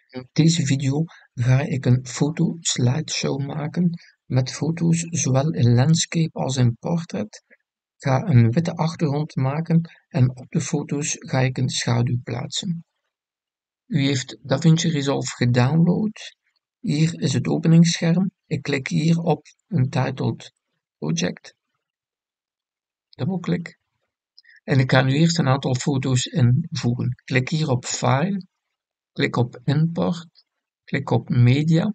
In deze video ga ik een foto-slideshow maken met foto's zowel in landscape als in portrait. Ik ga een witte achtergrond maken en op de foto's ga ik een schaduw plaatsen. U heeft DaVinci Resolve gedownload. Hier is het openingsscherm. Ik klik hier op Untitled Project. Dubbelklik. En ik ga nu eerst een aantal foto's invoegen. Klik hier op File. Klik op Import. Klik op Media.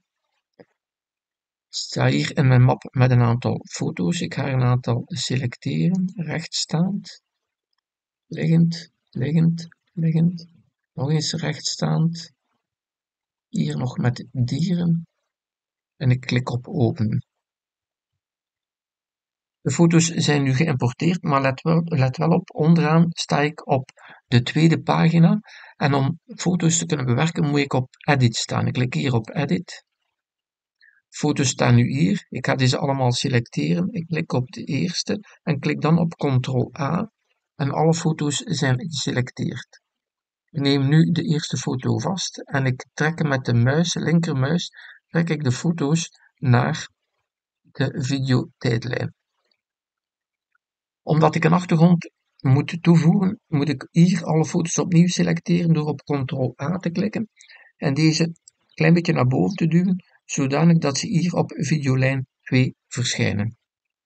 Sta hier in mijn map met een aantal foto's. Ik ga er een aantal selecteren. Rechtstaand. Liggend. Liggend. Liggend. Nog eens rechtstaand. Hier nog met dieren. En ik klik op open. De foto's zijn nu geïmporteerd, maar let wel op, onderaan sta ik op de tweede pagina. En om foto's te kunnen bewerken moet ik op Edit staan. Ik klik hier op Edit. Foto's staan nu hier. Ik ga deze allemaal selecteren. Ik klik op de eerste en klik dan op Ctrl-A. En alle foto's zijn geselecteerd. Ik neem nu de eerste foto vast en ik trek met de linkermuis, trek ik de foto's naar de videotijdlijn. Omdat ik een achtergrond moet toevoegen, moet ik hier alle foto's opnieuw selecteren door op Ctrl-A te klikken en deze een klein beetje naar boven te duwen, zodanig dat ze hier op videolijn 2 verschijnen.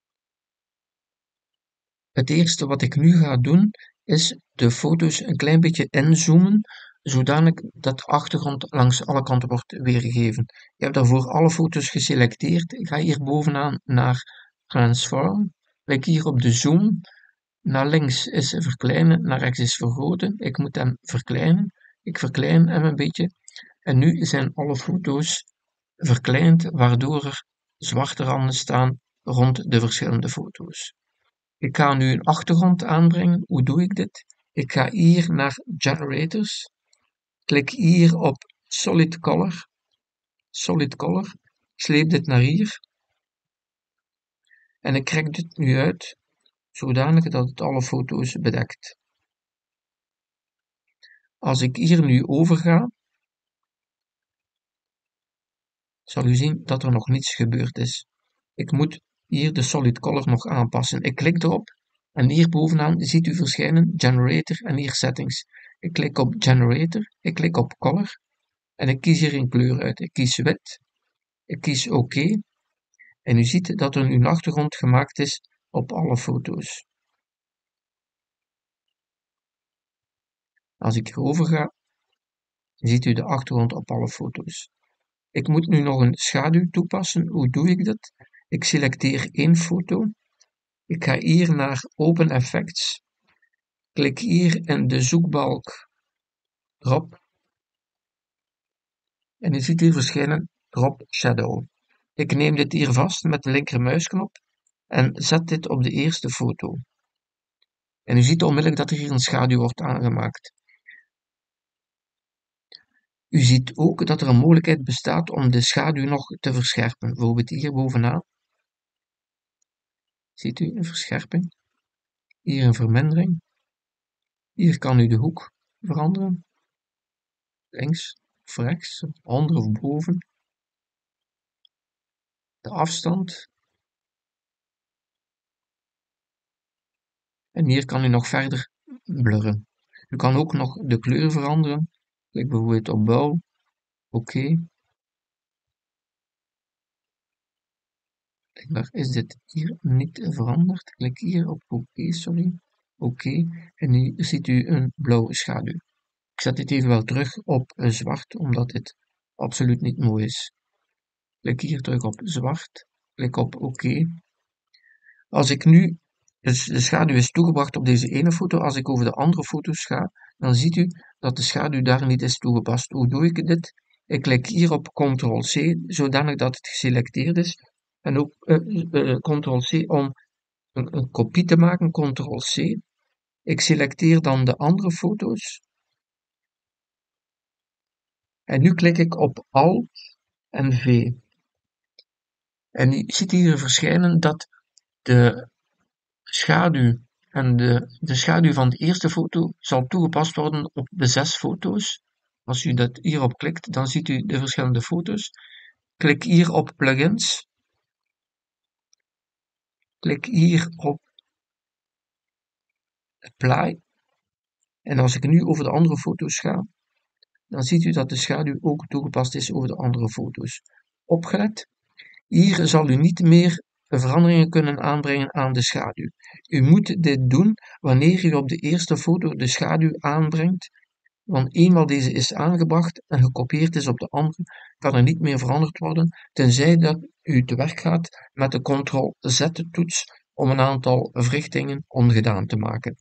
Het eerste wat ik nu ga doen, is de foto's een klein beetje inzoomen, zodanig dat de achtergrond langs alle kanten wordt weergegeven. Ik heb daarvoor alle foto's geselecteerd. Ik ga hier bovenaan naar Transform. Klik hier op de zoom. Naar links is verkleinen, naar rechts is vergroten. Ik moet hem verkleinen. Ik verklein hem een beetje. En nu zijn alle foto's verkleind, waardoor er zwarte randen staan rond de verschillende foto's. Ik ga nu een achtergrond aanbrengen. Hoe doe ik dit? Ik ga hier naar Generators. Klik hier op Solid Color. Solid Color. Sleep dit naar hier. En ik rek dit nu uit, zodanig dat het alle foto's bedekt. Als ik hier nu overga, zal u zien dat er nog niets gebeurd is. Ik moet hier de Solid Color nog aanpassen. Ik klik erop en hier bovenaan ziet u verschijnen Generator en hier Settings. Ik klik op Generator, ik klik op Color en ik kies hier een kleur uit. Ik kies wit, ik kies OK en u ziet dat er nu een achtergrond gemaakt is op alle foto's. Als ik hierover ga, ziet u de achtergrond op alle foto's. Ik moet nu nog een schaduw toepassen. Hoe doe ik dat? Ik selecteer één foto. Ik ga hier naar Open Effects. Klik hier in de zoekbalk Drop. En u ziet hier verschijnen Drop Shadow. Ik neem dit hier vast met de linkermuisknop en zet dit op de eerste foto. En u ziet onmiddellijk dat er hier een schaduw wordt aangemaakt. U ziet ook dat er een mogelijkheid bestaat om de schaduw nog te verscherpen. Bijvoorbeeld hier bovenaan. Ziet u een verscherping? Hier een vermindering. Hier kan u de hoek veranderen. Links of rechts, onder of boven. De afstand. En hier kan u nog verder blurren. U kan ook nog de kleur veranderen. Klik bijvoorbeeld op blauw. Oké. Blijkbaar is dit hier niet veranderd. Klik hier op oké, sorry. Oké. En nu ziet u een blauwe schaduw. Ik zet dit even wel terug op zwart, omdat dit absoluut niet mooi is. Klik hier terug op zwart. Klik op oké. Als ik nu, dus de schaduw is toegebracht op deze ene foto, als ik over de andere foto's ga, dan ziet u dat de schaduw daar niet is toegepast. Hoe doe ik dit? Ik klik hier op Ctrl-C, zodanig dat het geselecteerd is. En ook Ctrl-C om een kopie te maken, Ctrl-C. Ik selecteer dan de andere foto's. En nu klik ik op Alt en V. En je ziet hier verschijnen dat de schaduw en de schaduw van de eerste foto zal toegepast worden op de 6 foto's, Als u dat hierop klikt, dan ziet u de verschillende foto's. Klik hier op plugins. Klik hier op apply. En als ik nu over de andere foto's ga, dan ziet u dat de schaduw ook toegepast is over de andere foto's. Opgelet, hier zal u niet meer veranderingen kunnen aanbrengen aan de schaduw. U moet dit doen wanneer u op de eerste foto de schaduw aanbrengt, want eenmaal deze is aangebracht en gekopieerd is op de andere, kan er niet meer veranderd worden, tenzij dat u te werk gaat met de Ctrl-Z-toets om een aantal verrichtingen ongedaan te maken.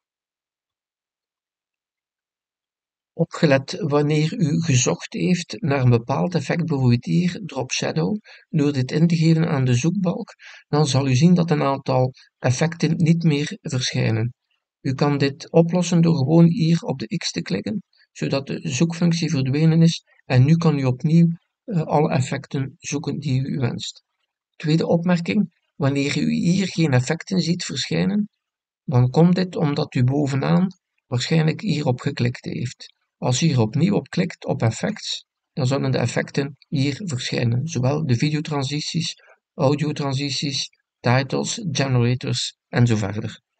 Opgelet wanneer u gezocht heeft naar een bepaald effect, bijvoorbeeld hier Drop Shadow, door dit in te geven aan de zoekbalk, dan zal u zien dat een aantal effecten niet meer verschijnen. U kan dit oplossen door gewoon hier op de X te klikken, zodat de zoekfunctie verdwenen is en nu kan u opnieuw alle effecten zoeken die u wenst. Tweede opmerking, wanneer u hier geen effecten ziet verschijnen, dan komt dit omdat u bovenaan waarschijnlijk hierop geklikt heeft. Als u hier opnieuw op klikt op effects, dan zullen de effecten hier verschijnen, zowel de videotransities, audiotransities, titles, generators en zo verder.